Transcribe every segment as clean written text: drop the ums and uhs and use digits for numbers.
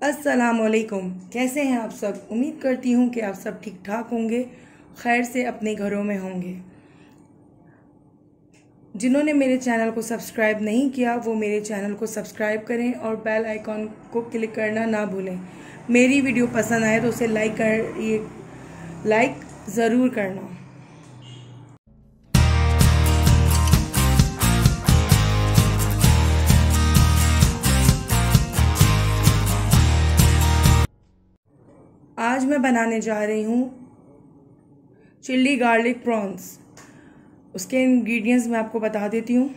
अस्सलामुअलैकुम। कैसे हैं आप सब? उम्मीद करती हूँ कि आप सब ठीक ठाक होंगे, खैर से अपने घरों में होंगे। जिन्होंने मेरे चैनल को सब्सक्राइब नहीं किया वो मेरे चैनल को सब्सक्राइब करें और बेल आइकॉन को क्लिक करना ना भूलें। मेरी वीडियो पसंद आए तो उसे लाइक ज़रूर करना। आज मैं बनाने जा रही हूँ चिल्ली गार्लिक प्रॉन्स। उसके इंग्रेडिएंट्स मैं आपको बता देती हूँ।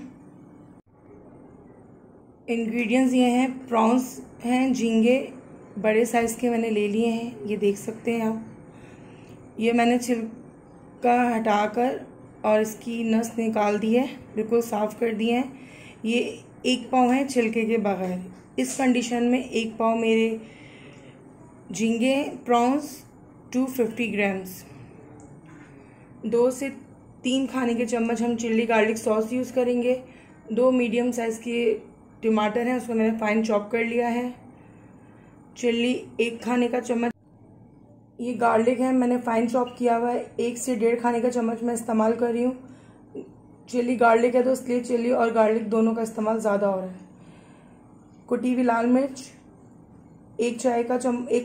इंग्रेडिएंट्स ये हैं, प्रॉन्स हैं, झींगे बड़े साइज़ के मैंने ले लिए हैं, ये देख सकते हैं आप। ये मैंने छिलका हटाकर और इसकी नस निकाल दी है, बिल्कुल साफ़ कर दिए हैं। ये 1 पाव है छिलके के बगैर। इस कंडीशन में 1 पाव मेरे झींगे प्रॉन्स 250 ग्राम्स। 2 से 3 खाने के चम्मच हम चिल्ली गार्लिक सॉस यूज़ करेंगे। 2 मीडियम साइज़ के टमाटर हैं, उसको मैंने फाइन चॉप कर लिया है। चिल्ली 1 खाने का चम्मच। ये गार्लिक है, मैंने फाइन चॉप किया हुआ है। 1 से 1.5 खाने का चम्मच मैं इस्तेमाल कर रही हूँ। चिल्ली गार्लिक है तो इसलिए चिल्ली और गार्लिक दोनों का इस्तेमाल ज़्यादा हो रहा है। कुटी हुई लाल मिर्च 1 चाय का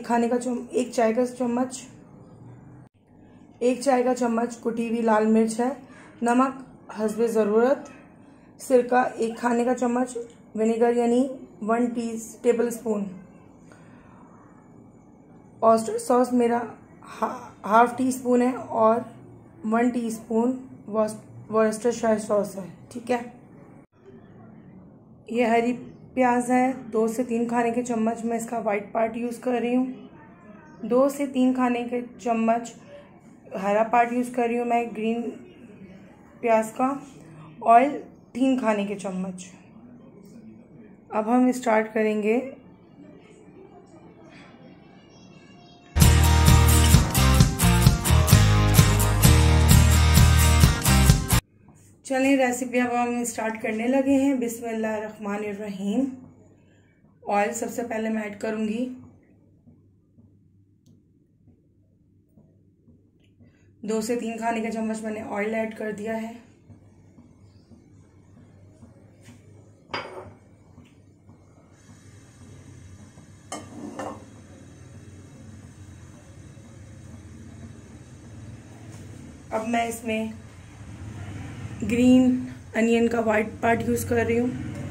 चम्मच कुटी हुई लाल मिर्च है। नमक हस्बे ज़रूरत। सिरका 1 खाने का चम्मच। विनेगर यानी 1 टेबल स्पून। ऑयस्टर सॉस मेरा हाफ टी स्पून है और 1 टीस्पून वॉर्सेस्टरशायर सॉस है। ठीक है। ये हरी प्याज है, 2 से 3 खाने के चम्मच मैं इसका वाइट पार्ट यूज़ कर रही हूँ। 2 से 3 खाने के चम्मच हरा पार्ट यूज़ कर रही हूँ मैं ग्रीन प्याज का। ऑयल 3 खाने के चम्मच। अब हम स्टार्ट करेंगे। चलिए रेसिपी अब हम स्टार्ट करने लगे हैं। बिस्मिल्लाहिर्रहमानिर्रहीम। ऑयल सबसे पहले मैं ऐड करूंगी। 2 से 3 खाने के चम्मच मैंने ऑयल ऐड कर दिया है। अब मैं इसमें ग्रीन अनियन का वाइट पार्ट यूज़ कर रही हूँ।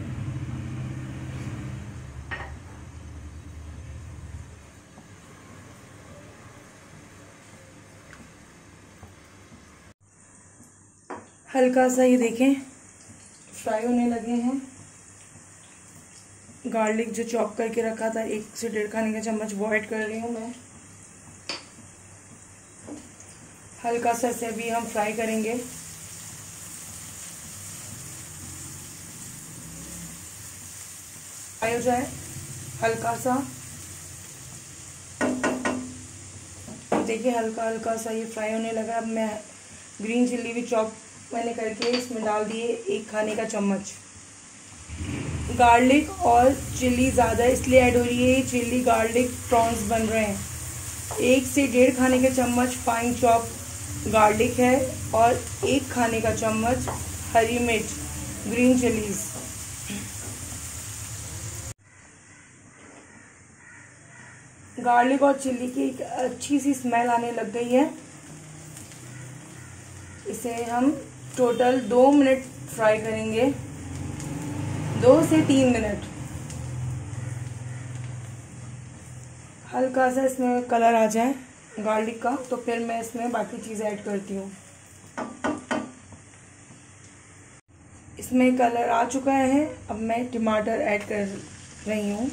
हल्का सा ये देखें फ्राई होने लगे हैं। गार्लिक जो चॉप करके रखा था 1 से 1.5 खाने का चम्मच वो ऐड कर रही हूँ मैं। हल्का सा इसे भी हम फ्राई करेंगे। फ्राई हो जाए हल्का सा, देखिए हल्का सा ये फ्राई होने लगा। अब मैं ग्रीन चिल्ली भी चॉप मैंने करके इसमें डाल दिए 1 खाने का चम्मच। गार्लिक और चिल्ली ज़्यादा इसलिए ऐड हो रही है, चिल्ली गार्लिक प्रॉन्स बन रहे हैं। 1 से 1.5 खाने के चम्मच फाइन चॉप गार्लिक है और 1 खाने का चम्मच हरी मिर्च ग्रीन चिलीज। गार्लिक और चिल्ली की एक अच्छी सी स्मेल आने लग गई है। इसे हम टोटल 2 मिनट फ्राई करेंगे, 2 से 3 मिनट। हल्का सा इसमें कलर आ जाए गार्लिक का तो फिर मैं इसमें बाकी चीज़ें ऐड करती हूँ। इसमें कलर आ चुका है। अब मैं टमाटर ऐड कर रही हूँ।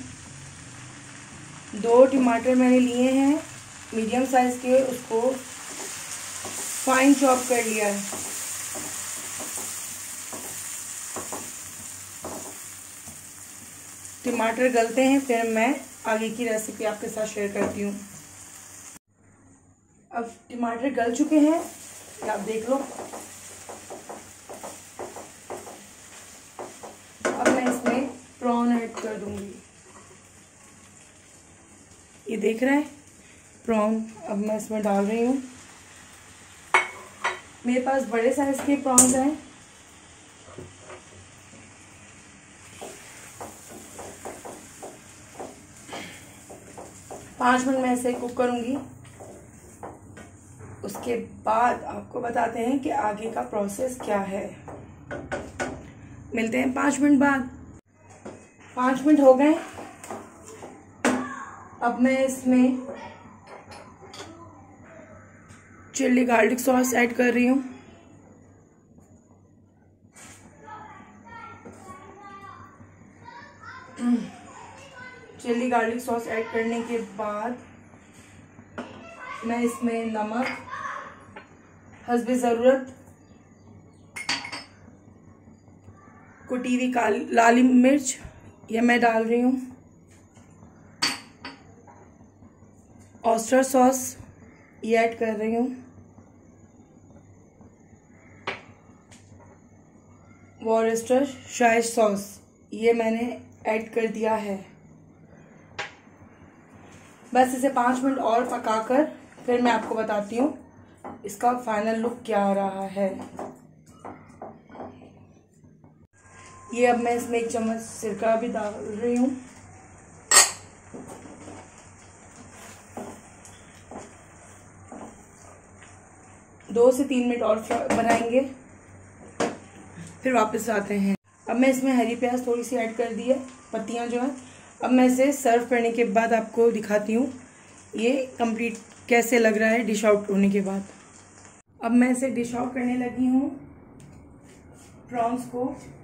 2 टमाटर मैंने लिए हैं मीडियम साइज़ के, उसको फाइन चॉप कर लिया है। टमाटर गलते हैं फिर मैं आगे की रेसिपी आपके साथ शेयर करती हूँ। अब टमाटर गल चुके हैं, आप देख लो। अब मैं इसमें प्रॉन ऐड कर दूंगी। देख रहे हैं प्रॉन अब मैं इसमें डाल रही हूँ। मेरे पास बड़े साइज़ के प्रॉन्स हैं। पाँच मिनट में ऐसे कुक करूँगी। उसके बाद आपको बताते हैं कि आगे का प्रोसेस क्या है। मिलते हैं 5 मिनट बाद। 5 मिनट हो गए। अब मैं इसमें चिल्ली गार्लिक सॉस ऐड कर रही हूँ। चिल्ली गार्लिक सॉस ऐड करने के बाद मैं इसमें नमक हस्बे ज़रूरत, कुटी हुई लाल मिर्च ये मैं डाल रही हूँ, ऑयस्टर सॉस ये ऐड कर रही हूँ, वॉरस्टरशायर सॉस ये मैंने ऐड कर दिया है। बस इसे 5 मिनट और पकाकर फिर मैं आपको बताती हूँ इसका फाइनल लुक क्या आ रहा है। ये अब मैं इसमें 1 चम्मच सिरका भी डाल रही हूँ। दो से 3 मिनट और बनाएंगे, फिर वापस आते हैं। अब मैं इसमें हरी प्याज थोड़ी सी ऐड कर दी है, पत्तियाँ जो है। अब मैं इसे सर्व करने के बाद आपको दिखाती हूँ ये कंप्लीट कैसे लग रहा है डिश आउट होने के बाद। अब मैं इसे डिश आउट करने लगी हूँ प्रॉन्स को।